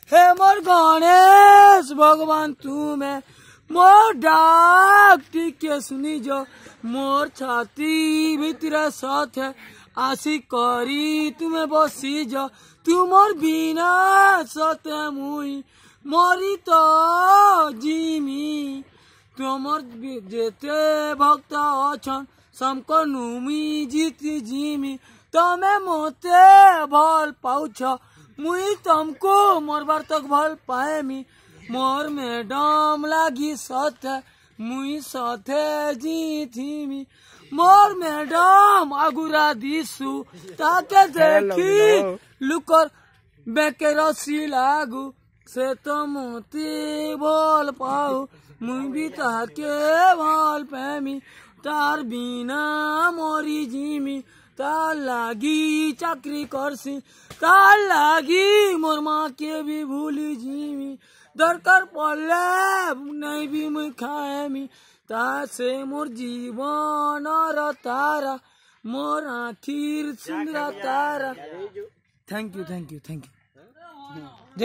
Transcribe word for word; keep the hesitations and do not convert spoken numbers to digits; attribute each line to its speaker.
Speaker 1: हे मोर गणेश भगवान तुम्हें मोर डाक टिके सुनी जो मोर छाती भीतर साथ आशी करी तुम्हें बसी जो तुमर बिना सत मुई मरी तो जिमी तुमर जेते भक्त अछन समको नुमी जीती जिमी तमे मोते भल पाउछ मुई तुमको मोरबार तक भल पाएमी मोर मैडम लागी सत मुई सथे जीथीमी मोर मैडम आगुरा दिसु ताके देखी लुकर बेके रसी लागू से तो मोती भल पाऊ मुई भी ताके भल पाएमी तार बिना मोरी जिमी तार लागी चाकरी करसी तार लागी मोर माँ के भी भूली जिमी दरकार पड़ले नहीं भी मुई खाएमी तासे मोर जीवन र तारा मोर आखिर सुंदर तारा। Thank you thank you thank you.